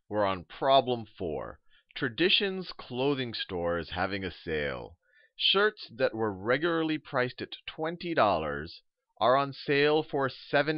We're on problem 4. Traditions clothing store is having a sale. Shirts that were regularly priced at $20 are on sale for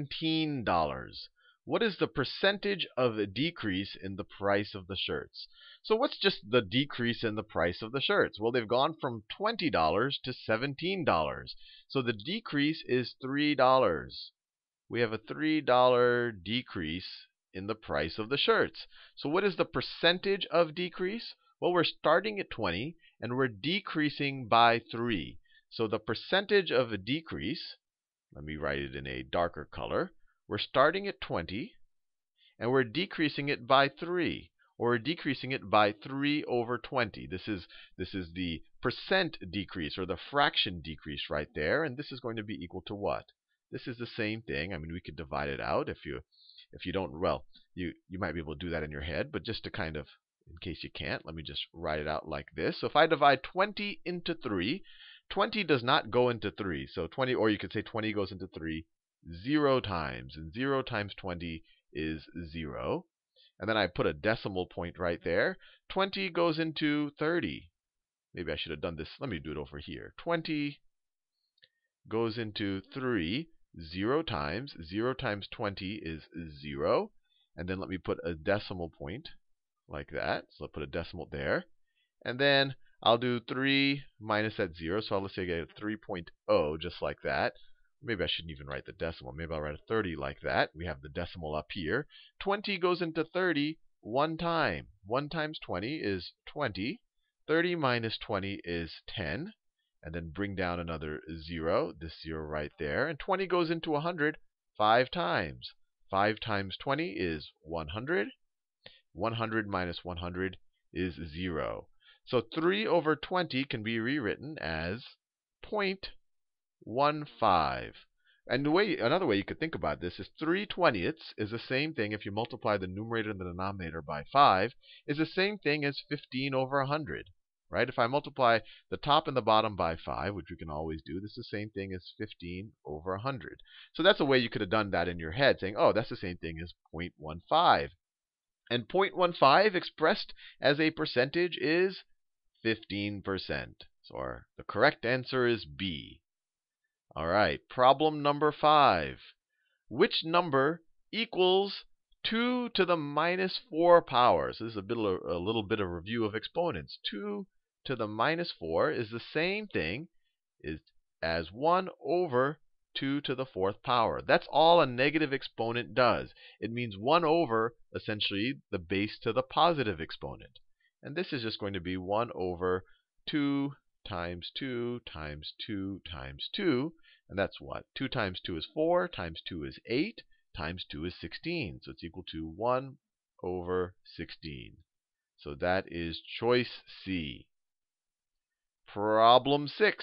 $17. What is the percentage of decrease in the price of the shirts? So what's just the decrease in the price of the shirts? Well, they've gone from $20 to $17. So the decrease is $3. We have a $3 decrease in the price of the shirts. So what is the percentage of decrease? Well, we're starting at 20 and we're decreasing by 3. So the percentage of a decrease, let me write it in a darker color. We're starting at 20 and we're decreasing it by 3. Or we're decreasing it by 3 over 20. This is the percent decrease or the fraction decrease right there. And this is going to be equal to what? This is the same thing. I mean, we could divide it out if you don't, well, you might be able to do that in your head, but just to kind of, in case you can't, let me just write it out like this. So if I divide 20 into 3, 20 does not go into 3. So 20, or you could say 20 goes into 3 0 times. And 0 times 20 is 0. And then I put a decimal point right there. 20 goes into 30. Maybe I should have done this. Let me do it over here. 20 goes into 3. 0 times 20 is 0. And then let me put a decimal point like that. So I'll put a decimal there. And then I'll do 3 minus that 0. So let's say I get a 3.0 just like that. Maybe I shouldn't even write the decimal. Maybe I'll write a 30 like that. We have the decimal up here. 20 goes into 30 one time. 1 times 20 is 20. 30 minus 20 is 10. And then bring down another 0, this 0 right there. And 20 goes into 100 5 times. 5 times 20 is 100. 100 minus 100 is 0. So 3 over 20 can be rewritten as 0.15. And another way you could think about this is 3/20 is the same thing if you multiply the numerator and the denominator by 5, is the same thing as 15 over 100. Right? If I multiply the top and the bottom by 5, which we can always do, this is the same thing as 15 over 100. So that's a way you could have done that in your head, saying, oh, that's the same thing as 0.15. And 0.15 expressed as a percentage is 15%. So the correct answer is B. All right, problem number 5. Which number equals 2 to the minus 4 power? So this is a little bit of review of exponents. 2 to the minus 4 is the same thing as 1 over 2 to the 4th power. That's all a negative exponent does. It means 1 over, essentially, the base to the positive exponent. And this is just going to be 1 over 2 times 2 times 2 times 2. And that's what? 2 times 2 is 4, times 2 is 8, times 2 is 16. So it's equal to 1 over 16. So that is choice C. Problem 6.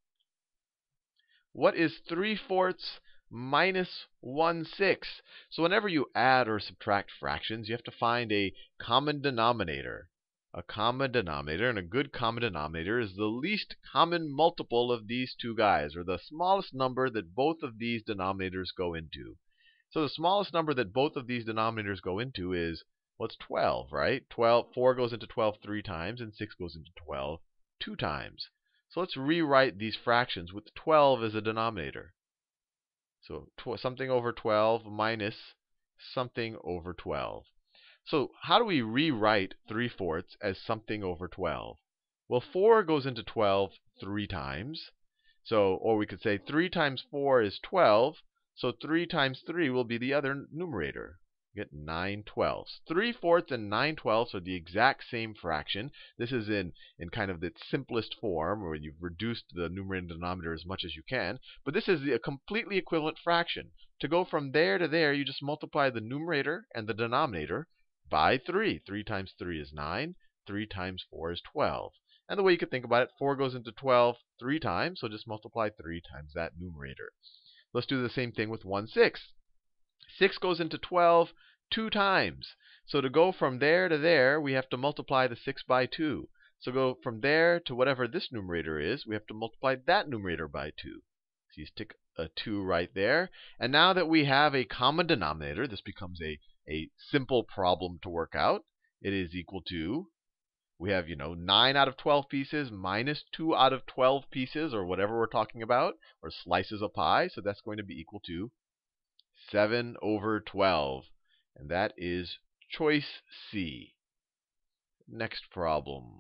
What is 3/4 minus 1/6? So whenever you add or subtract fractions, you have to find a common denominator. A common denominator, and a good common denominator is the least common multiple of these two guys, or the smallest number that both of these denominators go into. So the smallest number that both of these denominators go into is, well, it's 12, right? 4 goes into 12 3 times, and 6 goes into 12 2 times. So let's rewrite these fractions with 12 as a denominator. So something over 12 minus something over 12. So how do we rewrite 3/4 as something over 12? Well, 4 goes into 12 3 times. So, or we could say 3 times 4 is 12. So 3 times 3 will be the other numerator. You get 9/12. 3/4 and 9/12 are the exact same fraction. This is in kind of the simplest form, where you've reduced the numerator and denominator as much as you can. But this is a completely equivalent fraction. To go from there to there, you just multiply the numerator and the denominator by 3. 3 times 3 is 9. 3 times 4 is 12. And the way you could think about it, 4 goes into 12 3 times, so just multiply 3 times that numerator. Let's do the same thing with 1/6. 6 goes into 12 2 times. So to go from there to there, we have to multiply the 6 by 2. So go from there to whatever this numerator is, we have to multiply that numerator by 2. So you stick a 2 right there. And now that we have a common denominator, this becomes a simple problem to work out. it is equal to, we have, 9 out of 12 pieces minus 2 out of 12 pieces, or whatever we're talking about, or slices of pie. So that's going to be equal to 7 over 12. And that is choice C. Next problem.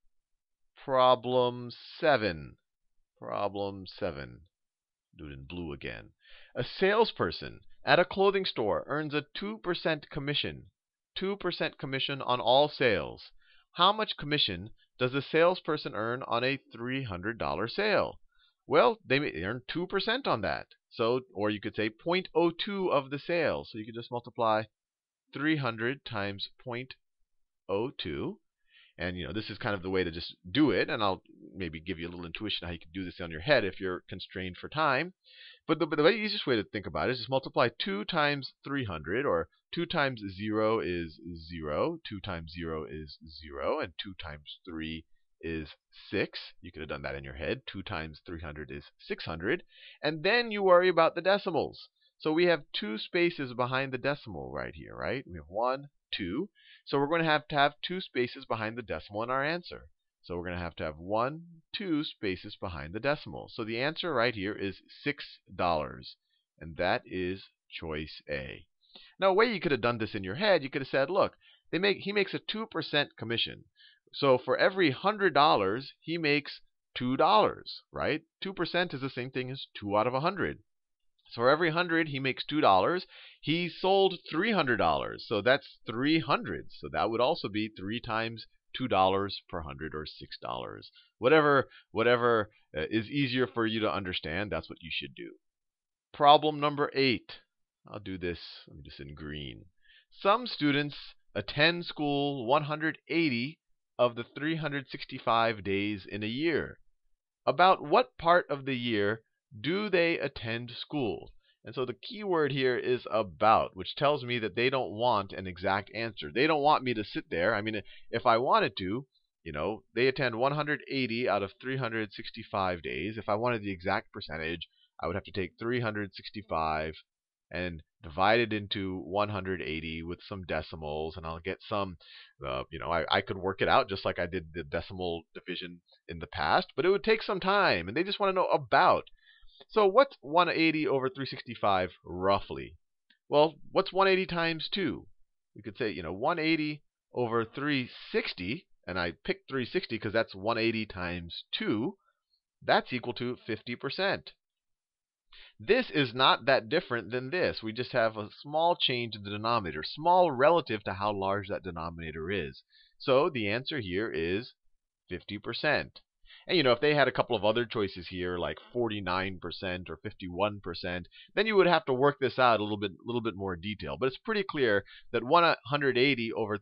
Problem 7. Problem 7. Do it in blue again. A salesperson at a clothing store earns a 2% commission. 2% commission on all sales. How much commission does the salesperson earn on a $300 sale? Well, they earn 2% on that. So, or you could say 0.02 of the sale. So you could just multiply 300 times 0.02. And this is kind of the way to just do it. And I'll maybe give you a little intuition how you can do this on your head if you're constrained for time. But the easiest way to think about it is just multiply 2 times 300, or 2 times 0 is 0, 2 times 0 is 0, and 2 times 3 is 6. You could have done that in your head. 2 times 300 is 600. And then you worry about the decimals. So we have 2 spaces behind the decimal right here, right? We have 1, 2. So we're going to have 2 spaces behind the decimal in our answer. So we're going to have 1, 2 spaces behind the decimal. So the answer right here is $6. And that is choice A. Now, a way you could have done this in your head, you could have said, look, he makes a 2% commission. So for every $100, he makes $2, right? 2% is the same thing as 2 out of 100. So for every 100, he makes $2. He sold $300. So that's 300. So that would also be 3 times $2 per 100, or $6. Whatever is easier for you to understand, that's what you should do. Problem number 8. I'll do this. Let me just in green. Some students attend school 180 of the 365 days in a year. About what part of the year do they attend school? And so the key word here is about, which tells me that they don't want an exact answer. They don't want me to sit there. I mean, if I wanted to, they attend 180 out of 365 days. If I wanted the exact percentage, I would have to take 365 and divide it into 180 with some decimals, and I'll get some, I could work it out just like I did the decimal division in the past, but it would take some time, and they just want to know about. So what's 180 over 365 roughly? Well, what's 180 times 2? We could say, 180 over 360, and I picked 360 because that's 180 times 2. That's equal to 50%. This is not that different than this. We just have a small change in the denominator, small relative to how large that denominator is. So the answer here is 50%. And if they had a couple of other choices here, like 49% or 51%, then you would have to work this out a little bit more detail. But it's pretty clear that 180 over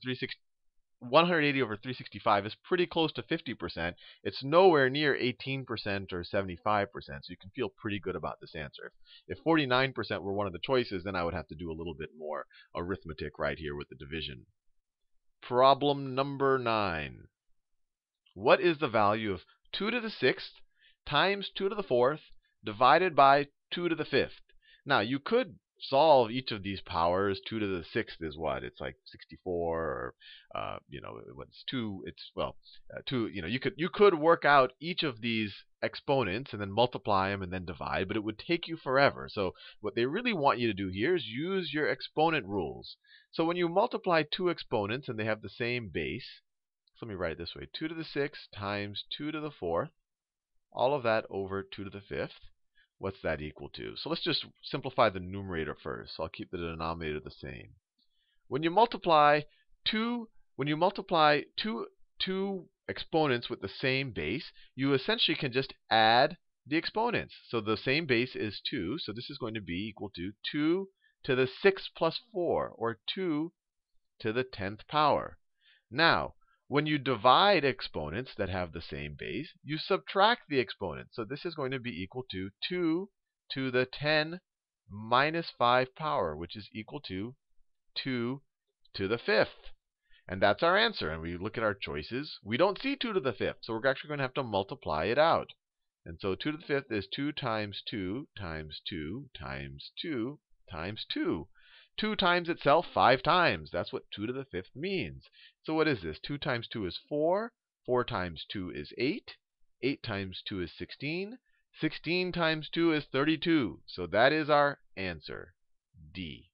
365 is pretty close to 50%. It's nowhere near 18% or 75%, so you can feel pretty good about this answer. If 49% were one of the choices, then I would have to do a little bit more arithmetic right here with the division. Problem number 9. What is the value of 2 to the 6th times 2 to the 4th divided by 2 to the 5th? Now, you could solve each of these powers. 2 to the 6th is what? It's like 64, or what's 2? It's 2. You could work out each of these exponents and then multiply them and then divide, but it would take you forever. So what they really want you to do here is use your exponent rules. So when you multiply 2 exponents and they have the same base, so let me write it this way: 2 to the 6th times 2 to the 4th, all of that over 2 to the 5th. What's that equal to? So let's just simplify the numerator first. So I'll keep the denominator the same. When you multiply two exponents with the same base, you essentially can just add the exponents. So the same base is 2, so this is going to be equal to 2 to the 6th plus 4, or 2 to the 10th power. Now, when you divide exponents that have the same base, you subtract the exponents. So this is going to be equal to 2 to the 10 minus 5 power, which is equal to 2 to the 5th. And that's our answer. And we look at our choices. We don't see 2 to the 5th, so we're actually going to have to multiply it out. And so 2 to the 5th is 2 times 2 times 2 times 2 times 2. 2 times itself 5 times. That's what 2 to the 5th means. So what is this? 2 times 2 is 4. 4 times 2 is 8. 8 times 2 is 16. 16 times 2 is 32. So that is our answer, D.